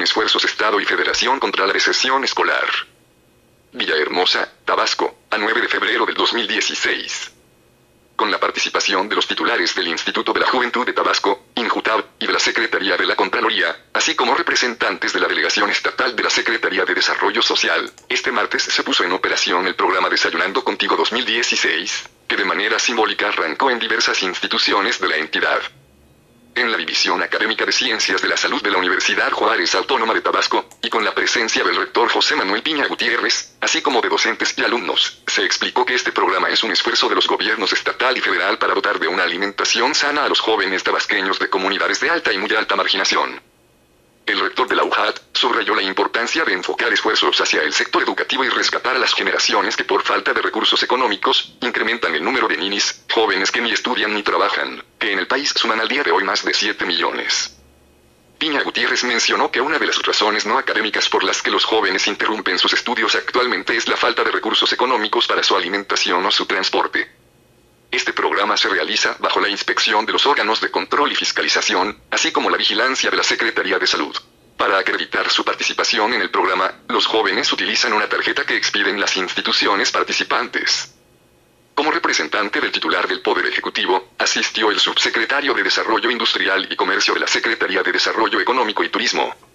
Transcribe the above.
unen esfuerzos Estado y Federación contra la deserción escolar. Villahermosa, Tabasco, a 9 de febrero del 2016. Con la participación de los titulares del Instituto de la Juventud de Tabasco, INJUTAB, y de la Secretaría de la Contraloría, así como representantes de la Delegación Estatal de la Secretaría de Desarrollo Social, este martes se puso en operación el programa Desayunando Contigo 2016, que de manera simbólica arrancó en diversas instituciones de la entidad. En la División Académica de Ciencias de la Salud de la Universidad Juárez Autónoma de Tabasco, y con la presencia del rector José Manuel Piña Gutiérrez, así como de docentes y alumnos, se explicó que este programa es un esfuerzo de los gobiernos estatal y federal para dotar de una alimentación sana a los jóvenes tabasqueños de comunidades de alta y muy alta marginación. El rector de la UJAT subrayó la importancia de enfocar esfuerzos hacia el sector educativo y rescatar a las generaciones que por falta de recursos económicos, incrementan el número de ninis, jóvenes que ni estudian ni trabajan, que en el país suman al día de hoy más de 7 millones. Piña Gutiérrez mencionó que una de las razones no académicas por las que los jóvenes interrumpen sus estudios actualmente es la falta de recursos económicos para su alimentación o su transporte. Este programa se realiza bajo la inspección de los órganos de control y fiscalización, así como la vigilancia de la Secretaría de Salud. Para acreditar su participación en el programa, los jóvenes utilizan una tarjeta que expiden las instituciones participantes. Como representante del titular del Poder Ejecutivo, asistió el subsecretario de Desarrollo Industrial y Comercio de la Secretaría de Desarrollo Económico y Turismo,